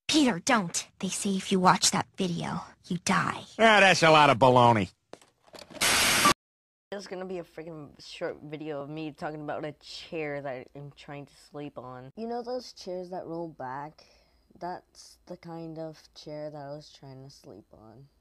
Peter, don't. They say if you watch that video, you die. Ah, that's a lot of baloney. It's gonna be a freaking short video of me talking about a chair that I'm trying to sleep on. You know those chairs that roll back? That's the kind of chair that I was trying to sleep on.